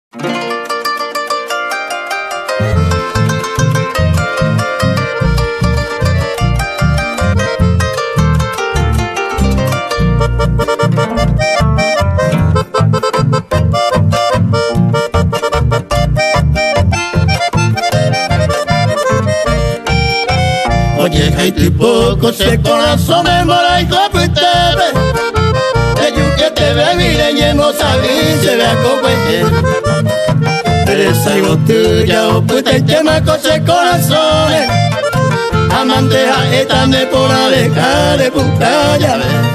Oye, hay poco se corazón me mora y copitebe. Ellos que te ve miren no saben se ve a comer. Eres algo tuya o puta y tema cose corazones. Amanteja esta de por abeja de puta ya ves.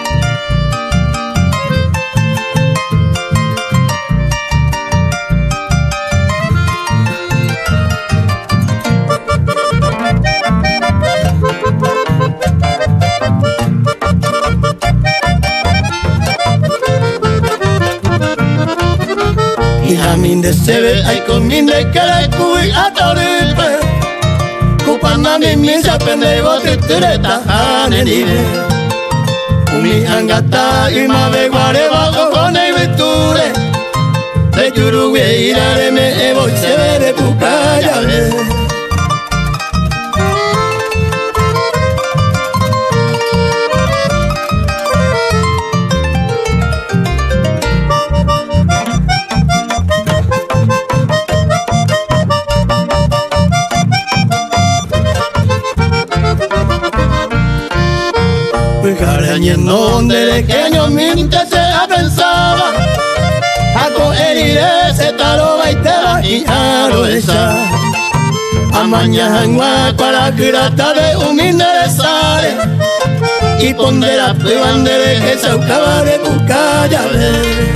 Minde se ve ay con minde que la cuy a toripe Kupana mi misa pendejo te tireta anenive Umi angata y ma ve guareba o con el viture De yurugue irare me evo y se ve de pucaya ve en donde de pequeño minte se pensaba a coger iré se taroba y te va y aro esa a mañana en para que la tarde un interesare y pondera bandere que se acaba de buscar ya ver.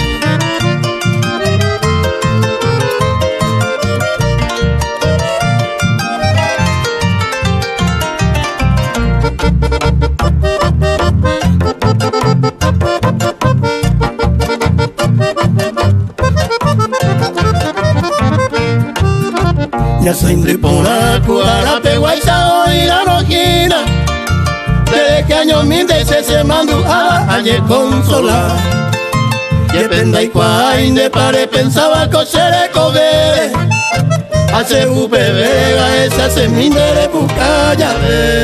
Ya soy de por la cubana, peguaisa y la rojina. Desde que años mi se mandó a ayer consolar. Y penda y cuain de pare pensaba coser cover. Hace un bebé a esa semilla de buscar ya ver.